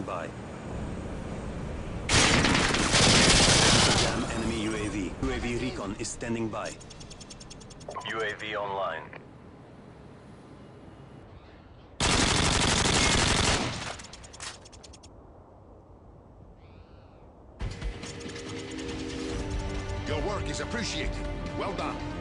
by. Jam enemy UAV. UAV recon is standing by. UAV online. Your work is appreciated. Well done.